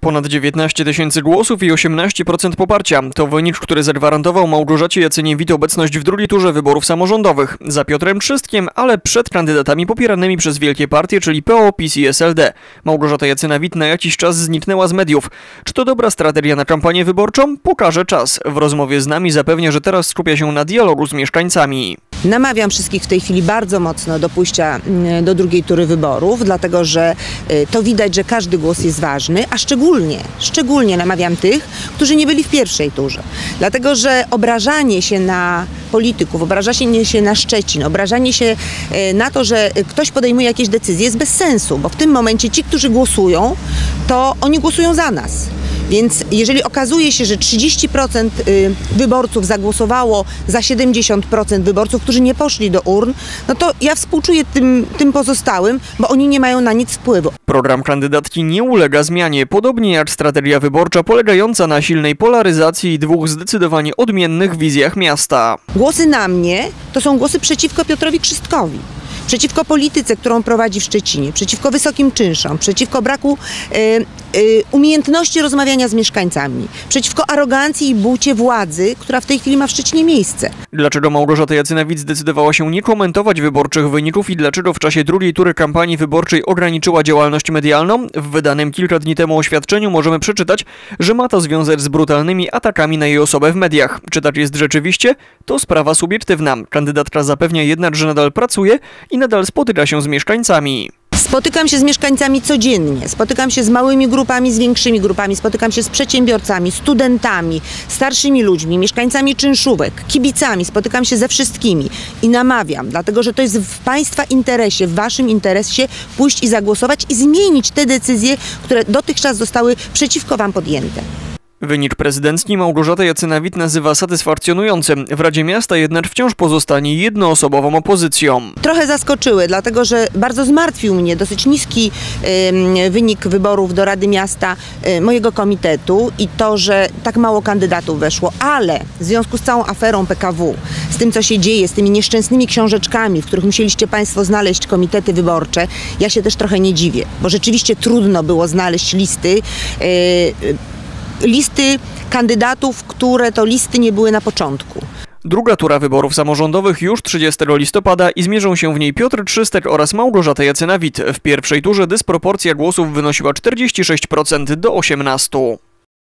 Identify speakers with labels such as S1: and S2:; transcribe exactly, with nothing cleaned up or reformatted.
S1: ponad dziewiętnaście tysięcy głosów i osiemnaście procent poparcia. To wynik, który zagwarantował Małgorzacie Jacyniewicz obecność w drugiej turze wyborów samorządowych. Za Piotrem Trzystkiem, ale przed kandydatami popieranymi przez wielkie partie, czyli P O, PiS i S L D. Małgorzata Jacyniewicz na jakiś czas zniknęła z mediów. Czy to dobra strategia na kampanię wyborczą? Pokaże czas. W rozmowie z nami zapewnia, że teraz skupia się na dialogu z mieszkańcami.
S2: Namawiam wszystkich w tej chwili bardzo mocno do pójścia do drugiej tury wyborów, dlatego że to widać, że każdy głos jest ważny, a szczególnie, szczególnie namawiam tych, którzy nie byli w pierwszej turze. Dlatego że obrażanie się na polityków, obrażanie się na Szczecin, obrażanie się na to, że ktoś podejmuje jakieś decyzje jest bez sensu, bo w tym momencie ci, którzy głosują, to oni głosują za nas. Więc jeżeli okazuje się, że trzydzieści procent wyborców zagłosowało za siedemdziesiąt procent wyborców, którzy nie poszli do urn, no to ja współczuję tym, tym pozostałym, bo oni nie mają na nic wpływu.
S1: Program kandydatki nie ulega zmianie, podobnie jak strategia wyborcza polegająca na silnej polaryzacji i dwóch zdecydowanie odmiennych wizjach miasta.
S2: Głosy na mnie to są głosy przeciwko Piotrowi Trzystkowi. Przeciwko polityce, którą prowadzi w Szczecinie, przeciwko wysokim czynszom, przeciwko braku y, y, umiejętności rozmawiania z mieszkańcami, przeciwko arogancji i bucie władzy, która w tej chwili ma w Szczecinie miejsce.
S1: Dlaczego Małgorzata Jacyniewicz zdecydowała się nie komentować wyborczych wyników i dlaczego w czasie drugiej tury kampanii wyborczej ograniczyła działalność medialną? W wydanym kilka dni temu oświadczeniu możemy przeczytać, że ma to związek z brutalnymi atakami na jej osobę w mediach. Czy tak jest rzeczywiście? To sprawa subiektywna. Kandydatka zapewnia jednak, że nadal pracuje i nadal spotyka się z mieszkańcami.
S2: Spotykam się z mieszkańcami codziennie, spotykam się z małymi grupami, z większymi grupami, spotykam się z przedsiębiorcami, studentami, starszymi ludźmi, mieszkańcami czynszówek, kibicami, spotykam się ze wszystkimi i namawiam, dlatego że to jest w Państwa interesie, w Waszym interesie pójść i zagłosować i zmienić te decyzje, które dotychczas zostały przeciwko Wam podjęte.
S1: Wynik prezydencki Małgorzata Jacyniewicz nazywa satysfakcjonującym. W Radzie Miasta jednak wciąż pozostanie jednoosobową opozycją.
S2: Trochę zaskoczyły, dlatego że bardzo zmartwił mnie dosyć niski y, wynik wyborów do Rady Miasta y, mojego komitetu i to, że tak mało kandydatów weszło, ale w związku z całą aferą P K W, z tym co się dzieje, z tymi nieszczęsnymi książeczkami, w których musieliście Państwo znaleźć komitety wyborcze, ja się też trochę nie dziwię, bo rzeczywiście trudno było znaleźć listy, y, listy kandydatów, które to listy nie były na początku.
S1: Druga tura wyborów samorządowych już trzydziestego listopada i zmierzą się w niej Piotr Trzystek oraz Małgorzata Jacyniewicz. W pierwszej turze dysproporcja głosów wynosiła czterdzieści sześć procent do osiemnastu procent.